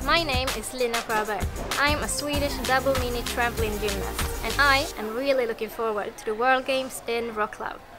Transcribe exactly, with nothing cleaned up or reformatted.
My name is Lina Sjo. I'm a Swedish double mini trampoline gymnast and I am really looking forward to the World Games in Wroclaw.